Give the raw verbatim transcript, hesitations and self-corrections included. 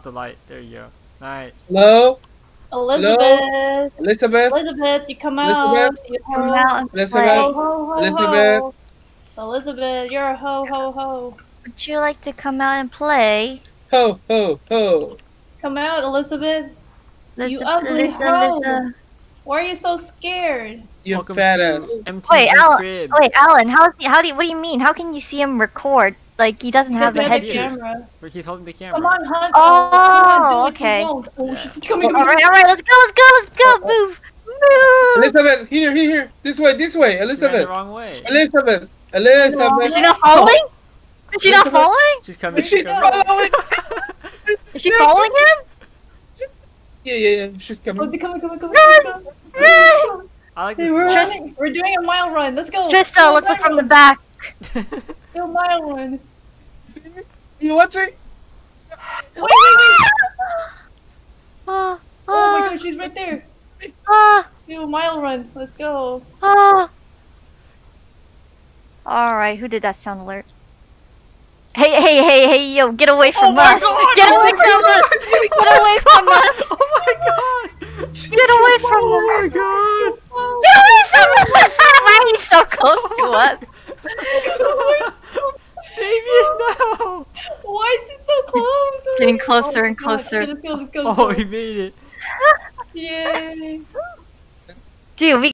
the light. There you go. Nice. Hello? Elizabeth. Hello? Elizabeth? Elizabeth, you come Elizabeth? out. You Come ho. out and Elizabeth? play. Ho, ho, ho, Elizabeth? ho. Elizabeth, you're a ho, ho, ho. Would you like to come out and play? Ho, ho, ho. Come out, Elizabeth. You Lisa, ugly Lisa, hoe. Lisa. Why are you so scared? You Welcome fat to ass. M T V Wait, Alan. Cribs. Wait, Alan. How? How do? You, what do you mean? How can you see him record? Like he doesn't have Because the we have the headpiece. camera. Where he's holding the camera. Come on, Hunt. Oh, come on, do it. okay. You won't. Oh, Yeah. she's coming. All right, all right. Let's go. Let's go. Let's go. Move. Move. Elizabeth, here, here, here. This way, this way. She ran the Elizabeth. wrong way. Elizabeth. Elizabeth. Is she not following? Is she not following? She's coming. She's coming. following. Is she following him? Yeah, yeah, yeah. She's Oh, coming. they're coming, coming, coming. Run! coming, coming. Run! I like Hey, this. we're one. Just- running. We're doing a mile run. Let's go. Trista, Do a let's look mile from the run. back. Do a mile run. You watching? Wait, wait, wait. Oh, Oh my oh, gosh, she's right there. oh, Do a mile run. Let's go. oh. Alright, who did that sound alert? Hey, hey, hey, hey, yo, get away from Oh my us! God! Get Oh away my from God! us! Get away from us! Oh my god! Get away from Oh us! my god! Get away from us! Why are you so close to us? Damien, no! Why is it so close? Getting closer Oh my and God. closer. Okay, let's go, let's go, let's Oh, go. he made it. Yay. Dude, we